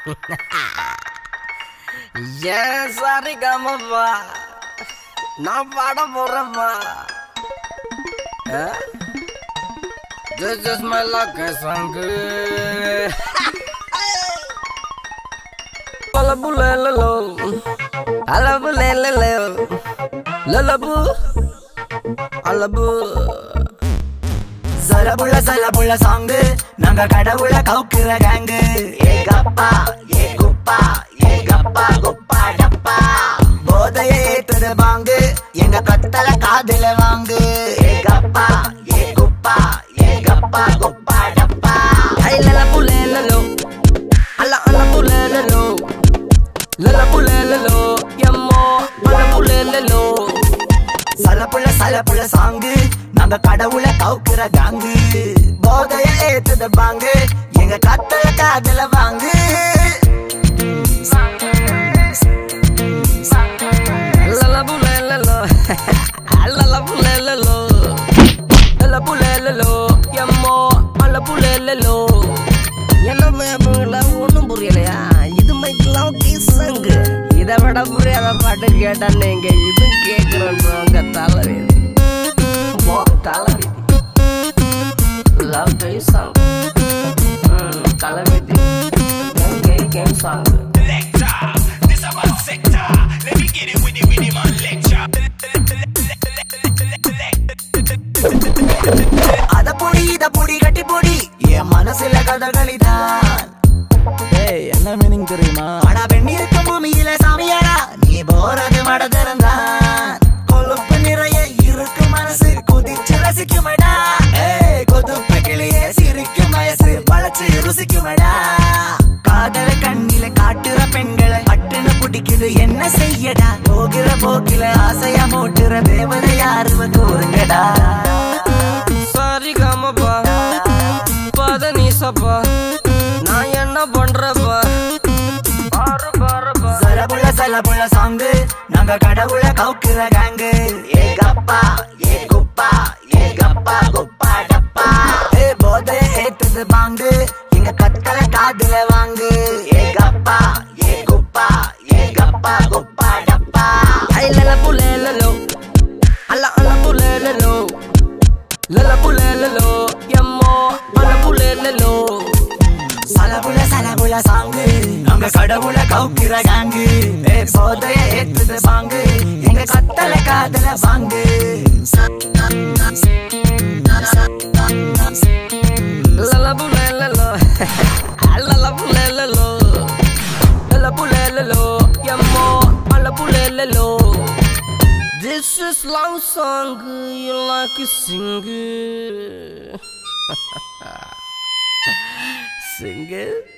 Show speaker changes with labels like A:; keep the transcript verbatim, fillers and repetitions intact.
A: Yes, sorry kamu pak. Nampak ada orang pak. Eh? This is my lucky song. Alabu lelelo, alabu lelelo, lelabu, alabu.
B: Salabula salabula song, nanga kadavula kaukira gang. Ye gappa, ye guppa, ye gappa guppa dappa. Bodhaye etuda bang, yenga kattala kaadila vang. Ye gappa, ye guppa, ye gappa guppa dappa.
A: Hey lelabu lelelo, ala alabu lelelo, lelabu lelelo, yammo alabu lelelo.
B: Salapula salapula song, nanga kadavula kaukira gang. Bodhaye etuda bang, yenga kattala kaadila vang.
A: Lelabu lelelo, lelabu lelelo, lelabu lelelo, yammo alabu lelelo. என்ன மேபுல ஒன்றும் புரியலையா? இது மைக்கெல்லாம் கீசங்கு இதை விட புரியாத பாட்டு கேட்டா நீங்க இது கேட்குறோன்றவங்க தலைவலி தலைவலி லவ் டே சாங் தலைவலி game song
C: This about sector. Let me get it with it with him on lecture.
B: அத பொடி இத பொடி கட்டி பொடி என் மனசுல கதகளிதான்.
D: ஏய் என்ன மீனிங் தெரியுமா?
B: அடா பெண்ணி இருக்கும் பூமியில சாமியாடா நீ போறது மட திறந்தான். கொழுப்பு நிறைய இருக்கும் மனசு குதிச்சு ரசிக்குமடா. ஏய் கொதுப்பு கிளியே சிரிக்கும் வயசு வளச்சு ருசிக்குமடா. காதல கண்ணில காட்டுற பெண்களை பட்டுன்னு பிடிக்குது என்ன செய்யடா. போகிற போக்கில ஆசையா மூட்டுற தேவதை யாருவ கூறுங்கடா.
A: சாரி காமப்பா பத நீசப்பா நான் என்ன பண்றப்பா பாரு பாருப்பா.
B: சலபுல சலபுல சாங்கு நாங்க கடவுள கவுக்குற காங்கு. ஏ கப்பா ஏ குப்பா ஏ கப்பா குப்பா டப்பா. ஏ போதை ஏத்துது பாங்கு எங்க கத்தல காதுல வாங்கு. ஏ கப்பா ஏ குப்பா ஏ கப்பா குப்பா டப்பா.
A: ஐ லலபு லலலோ அல்ல அல்லபு லலலோ லலபு லலலோ யம்மோ அல்லபு லலலோ.
B: சலபுல சலபுல சாங்கு நாங்க கடவுள கவுக்குற காங்கு. ஏ போதை ஏத்துது பாங்கு எங்க கத்தல காதுல வாங்கு.
A: லலபு லலலோ அல்லலபு லலலோ லலபு லலலோ யம்மோ அல்லபு லலலோ. This is love song, you like to sing it? Sing it?